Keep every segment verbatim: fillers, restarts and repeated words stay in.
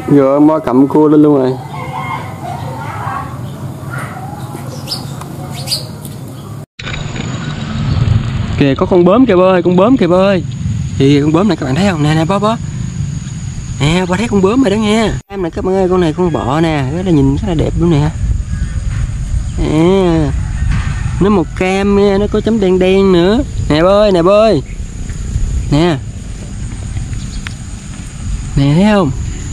Rồi mo cầm cua lên luôn rồi. Kìa có con bướm kìa bơi, con bướm kìa bơi. Thì con bướm này các bạn thấy không? Nè nè bó bó. Nè bó thấy con bướm rồi đó nghe. Em này các bạn ơi, con này con bọ nè, rất là nhìn rất là đẹp luôn nè. Nè. Nó màu cam nha, nó có chấm đen đen nữa. Nè bơi, nè bơi. Nè. Nè thấy không?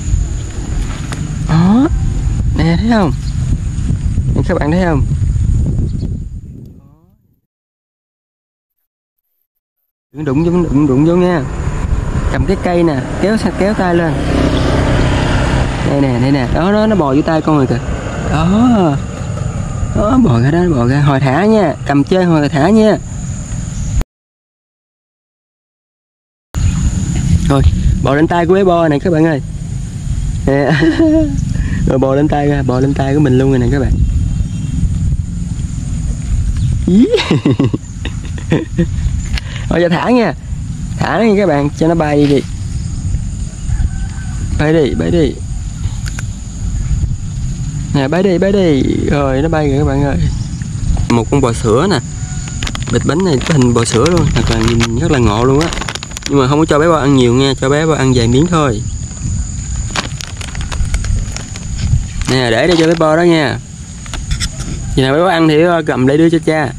Đó. Nè thấy không? Nè, các bạn thấy không? Đừng đụng vô, đụng đụng vô nha. Cầm cái cây nè, kéo kéo tay lên. Đây nè, đây nè, đó nó nó bò vô tay con rồi kìa. Đó. Đó, bò ra đó, bò ra, hồi thả nha, cầm chơi hồi thả nha. Rồi, bò lên tay của bé Bo này các bạn ơi. Nè. Rồi bò lên tay ra, bò lên tay của mình luôn rồi nè các bạn. Rồi giờ thả nha. Thả nha các bạn, cho nó bay đi đi. Bay đi, bay đi. Nè bay đi, bay đi. Rồi nó bay rồi các bạn ơi. Một con bò sữa nè. Bịch bánh này có hình bò sữa luôn, thật là nhìn rất là ngộ luôn á. Nhưng mà không có cho bé Bo ăn nhiều nha, cho bé Bo ăn vài miếng thôi. Nè để đây cho bé Bo đó nha. Khi nào bé Bo ăn thì cầm để đưa cho cha.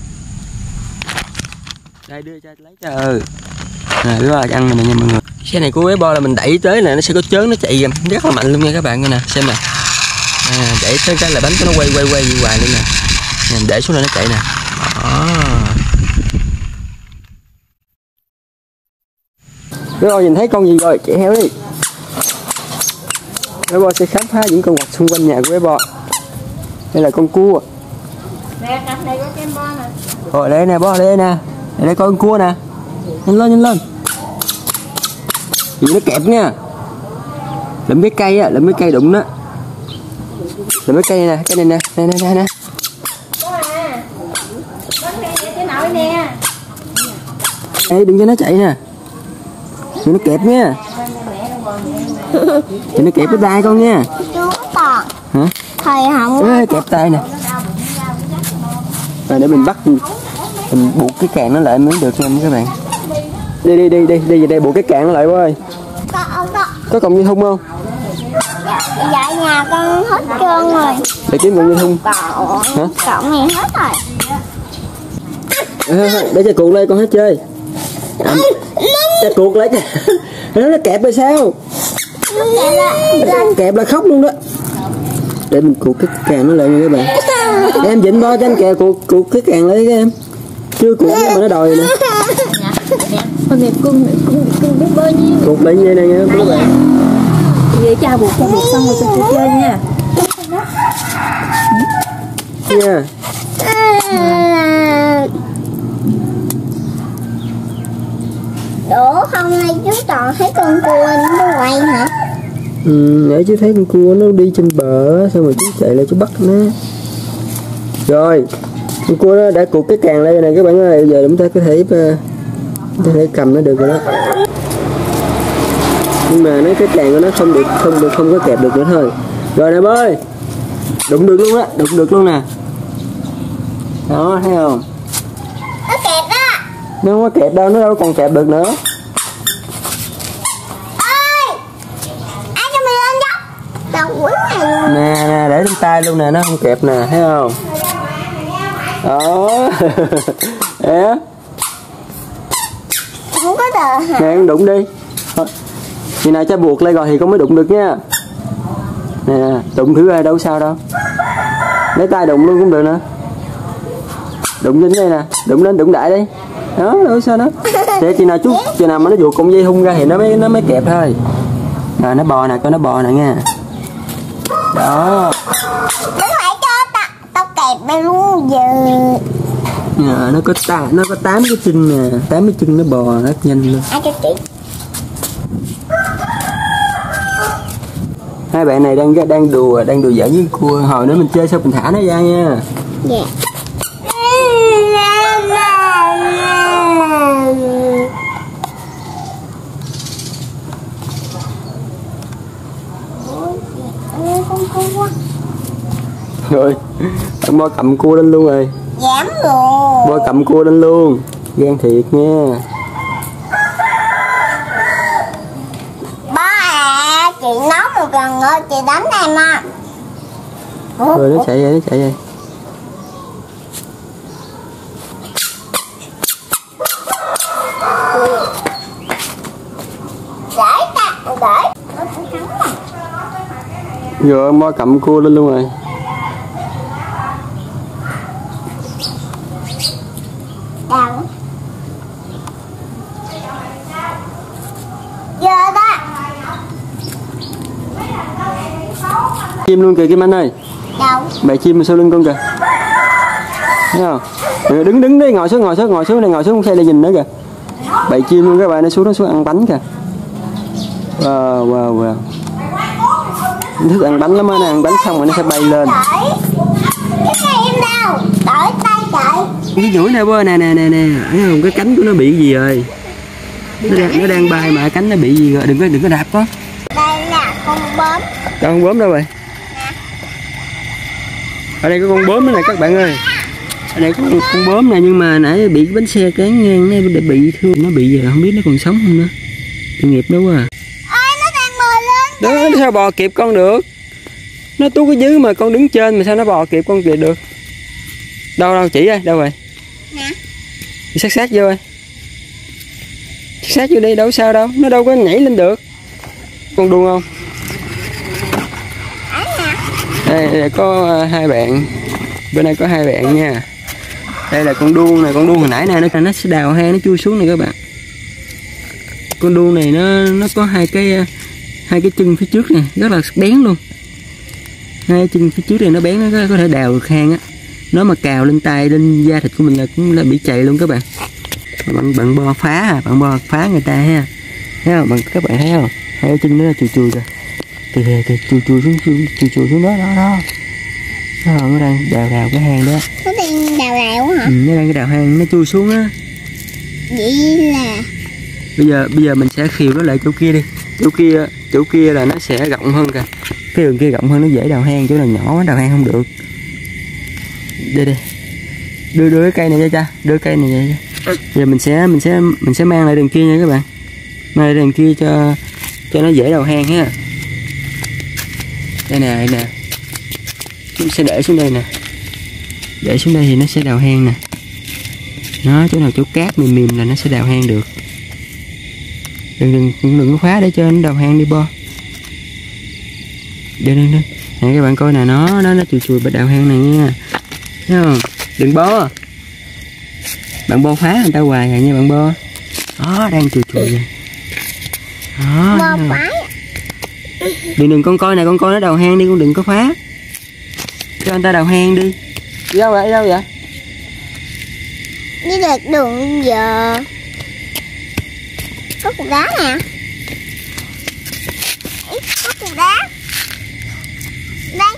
Đây đưa cha lấy cho. Ừ. Nè bé Bo ăn này nha mọi người. Xe này của bé Bo là mình đẩy tới là nó sẽ có chớn nó chạy rất là mạnh luôn nha các bạn nè, xem nè. À, đẩy tới cái là bánh của nó quay quay quay hoài luôn nè. Nè để xuống này nó chạy nè. Đó. Bé Bo nhìn thấy con gì rồi, chạy theo đi. Bé Bo sẽ khám phá những con vật xung quanh nhà của bé Bo. Đây là con cua. Nè, cặp này có kem Bo nè. Rồi đây nè Bo, đây nè. Đây, đây con cua nè. Nhanh lên, nhanh lên. Vì nó kẹp nha. Lụm cái cây á, lụm cái cây đụng đó. Lụm cái cây này nè, cái này nè, nè nè nè nè. Có à. Có cái cái nội nè. Ê đừng cho nó chạy nè. Đừng nó kẹp nha. Đừng nó kẹp cái tay con nha. Chú còn. Hả? Thầy không. Ê, kẹp tay nè. Rồi để mình bắt mình buộc cái càng nó lại mới được nha các bạn. Đi đi đi đi đi về đây buộc cái càng nó lại ơi. Có có. Có cọng dây thun không? Dạ nhà con hết trơn rồi. Để kiếm cọng dây thun. Hả? Cọng này hết rồi. À, để cho cuộn đây con hết chơi. À, cho cuộn lấy nó nó kẹp rồi sao? Kẹp là khóc luôn đó. Để mình cuộn cái càng nó lại nha các bạn. Em dịnh Bo cho anh kè cuộn cuộn cái càng lấy cái em. Chưa cuộn mà nó đòi nè. Thôi mẹ cưng cưng cưng biết bơi nhiêu. Cuộn lại như này nha các bạn. Vậy cha buộc cha buộc xong rồi cho chị chơi nha. Nha. Đổ không nay chú toàn thấy con cua nó quay hả? Ừ, nãy chú thấy con cua nó đi trên bờ xong rồi chú chạy lại chú bắt nó. Rồi, con cua nó đã cuộn cái càng lên này các bạn ơi, giờ chúng ta có thể có thể cầm nó được rồi đó. Nhưng mà nó cái càng của nó không được không được không có kẹp được nữa thôi. Rồi nè bơi. Đụng được luôn á, đụng được luôn nè. Đó thấy không? Nó kẹp đó. Nó không có kẹp đâu, nó đâu còn kẹp được nữa. Ơi. Ai cho mình lên dốc. Đầu quýnh này luôn. Nè nè để trên tay luôn nè, nó không kẹp nè, thấy không? Đó. Nè. Không có đờ hả? Nè con đụng đi. Khi nào cho buộc lại rồi thì con mới đụng được nha. Nè, đụng thử coi đâu sao đâu. Lấy tay đụng luôn cũng được nè. Đụng lên đây nè, đụng lên đụng đại đi. Đó, đâu sao đó. Để khi nào chút khi nào mà nó vuột cọng dây thun ra thì nó mới nó mới kẹp thôi. Rồi nó bò nè, coi nó bò nè nha. Đó. Nó phải cho ta, tao kẹp đây luôn giờ. Nè, nó có ta, nó có tám cái chân nè, tám cái chân nó bò rất nhanh luôn. Ai cho chị? Hai bạn này đang đang đùa đang đùa giỡn với cua, hồi nữa mình chơi sao mình thả nó ra nha. Dạ. con cua. Rồi bạn Bo cầm cua lên luôn rồi. Dám luôn. Bo cầm cua lên luôn. Gan thiệt nha. Ba à, chị nói một lần nữa chị đánh em à. Rồi nó chạy vậy, nó chạy vậy. Để ta, để. Rồi Bo cầm cua lên luôn rồi. Đâu? Giờ đó. Chim luôn kìa Kim Anh ơi. Đâu? Bày chim sau lưng con kìa. Thấy không? Rồi đứng đứng đi, ngồi xuống ngồi xuống ngồi xuống này, ngồi xuống xe để nhìn nữa kìa. Bày chim luôn các bạn, nó xuống nó xuống ăn bánh kìa. Wow wow wow. Nó thích ăn bánh lắm á, nó ăn bánh xong rồi nó sẽ bay lên. Cái này em đâu? Đợi tay chạy. Cái nhủi nè bơ nè nè nè nè, thấy không? Cái cánh của nó bị gì rồi? Nó đang nó đang bay mà cánh nó bị gì rồi? Đừng có đừng có đạp quá. Đây là con bướm. Đâu con bướm đâu rồi? Ở đây có con bướm nữa này các bạn ơi. Ở đây có con, con bướm này nhưng mà nãy bị bánh xe cán ngang nó bị thương, nó bị gì rồi không biết, nó còn sống không nữa. Tội nghiệp đó quá à. Ôi nó đang bò lên. Đó, nó sao bò kịp con được? Nó tú cái dưới mà con đứng trên mà sao nó bò kịp con kịp được? Đâu đâu chỉ ơi, đâu rồi? Nè. Sát sát vô ơi. Sát vô đi, đâu sao đâu, nó đâu có nhảy lên được. Con đuông không? Đây, đây có hai bạn. Bên đây có hai bạn nha. Đây là con đuông này, con đuông hồi nãy này nó nó sẽ đào hang nó chui xuống này các bạn. Con đuông này nó nó có hai cái hai cái chân phía trước này rất là bén luôn. Hai cái chân phía trước này nó bén, nó có, có thể đào được hang á. Nó mà cào lên tay lên da thịt của mình là cũng là bị chày luôn các bạn. Bạn bạn Bo phá à, bạn Bo phá người ta ha. Thấy không? Bạn các bạn thấy không? Hai cái chân nó là chùi chùi kìa. Kìa kìa kìa chùi chùi xuống chùi chùi chùi xuống đó đó đó. Nó, nó đang đào đào cái hang đó. Nó đang đào đào hả? Ừ, nó đang cái đào hang nó chui xuống á. Vậy là Bây giờ bây giờ mình sẽ khiêu nó lại chỗ kia đi. Chỗ kia chỗ kia là nó sẽ rộng hơn kìa. Cái đường kia rộng hơn, nó dễ đào hang, chỗ nào nhỏ quá đào hang không được. Đây đi. Đưa đưa cái cây này cho cha, đưa cây này vậy. Giờ mình sẽ mình sẽ mình sẽ mang lại đường kia nha các bạn. Mang lại đường kia cho cho nó dễ đào hang ha. Đây nè, đây nè. Chúng sẽ để xuống đây nè. Để xuống đây thì nó sẽ đào hang nè. Nó chỗ nào chỗ cát mềm mềm là nó sẽ đào hang được. Đừng đừng đừng, đừng có phá để cho nó đào hang đi Bo. Đừng đừng đừng. Nè các bạn coi nè, nó nó nó chùi chùi bên đào hang này nha. Thấy không? Đừng Bo. Bạn Bo phá người ta hoài rồi nha bạn Bo. Đó, đang chùi chùi nè. Đó. Bo phá. Đừng đừng con coi nè, con coi nó đào hang đi, con đừng có phá. Cho anh ta đào hang đi. Đi đâu vậy? Đi đâu vậy? Đi lạc đường giờ. Có cục đá nè. Ý, có cục đá. Đây.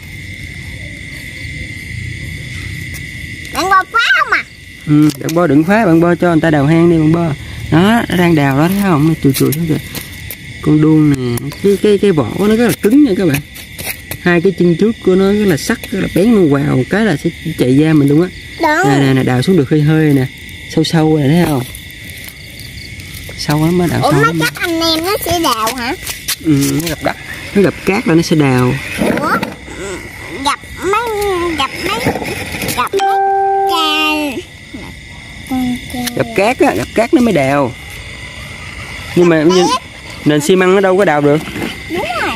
Bạn Bo phá không à? Ừ, bạn Bo đừng phá, bạn Bo cho người ta đào hang đi bạn Bo. Đó, nó đang đào đó thấy không? Nó chùi chùi xuống kìa. Con đuông nè, cái cái cái vỏ của nó rất là cứng nha các bạn. Hai cái chân trước của nó rất là sắc, rất là bén luôn, vào cái là sẽ chạy da mình luôn á. Nè nè nè, đào xuống được hơi hơi nè, sâu sâu này thấy không? Sâu lắm á, đào Ủa, sâu mấy lắm. chắc anh em nó sẽ đào hả? Ừ, nó gặp đất, nó gặp cát là nó sẽ đào. Ủa? Gặp mấy gặp mấy gặp mấy cha Gặp cát á, gặp cát nó mới đào. Nhưng mà nhưng, nền xi măng nó đâu có đào được. Đúng rồi.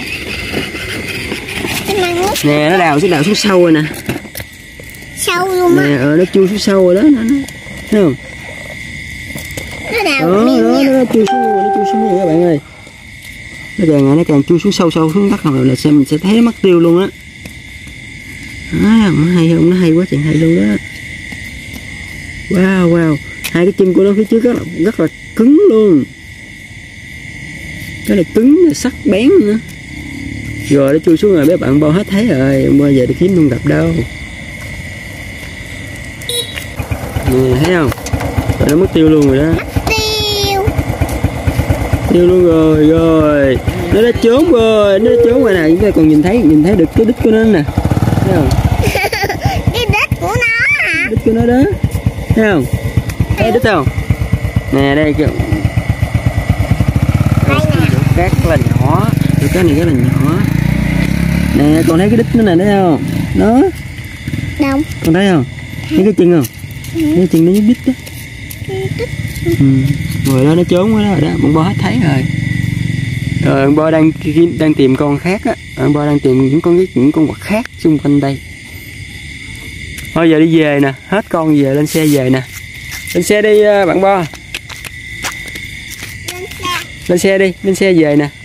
Xi măng nó Nè, nó đào xuống đào xuống sâu rồi nè. sâu luôn á. Nè, ờ, nó chui xuống sâu rồi đó, nó, nó, thấy không? Nó đào Đó, miêu đó, miêu. nó chui xuống rồi, nó chui xuống rồi các bạn ơi. Nó càng ngày nó càng chui xuống sâu sâu xuống đất rồi là xem mình sẽ thấy nó mất tiêu luôn á. Đó, nó hay không? Nó hay quá chừng hay luôn đó. Wow wow, hai cái chân của nó phía trước rất là rất là cứng luôn. Cái này cứng là sắc bén nữa. Rồi nó chui xuống rồi mấy bạn Bo hết thấy rồi, bây giờ đi kiếm không gặp đâu. Nè thấy không? Rồi nó mất tiêu luôn rồi đó. Tiêu. Tiêu luôn rồi, rồi Nó đã trốn rồi, nó đã trốn rồi nè, chúng ta còn nhìn thấy nhìn thấy được cái đít của nó nè, thấy không? Cái đít của nó hả? Đít của nó đó, thấy không? Thấy đít không? Nè đây kìa. Đây nè. Cát rất là nhỏ, cái này rất là nhỏ. Nè, còn thấy cái đít nó nè, thấy không? Đó. Đâu? Con thấy không? Thấy cái chân không? Ừ. Thấy cái chân nó nhúc đít đó. Đít. Ừ. Rồi đó nó trốn quá đó rồi đó, bọn Bo hết thấy rồi. Rồi ông Bo đang đang tìm con khác á, ông Bo đang tìm những con những con vật khác xung quanh đây. Thôi giờ đi về nè, hết con về lên xe về nè. Lên xe đi bạn Bo. Lên xe. Lên xe đi, lên xe về nè.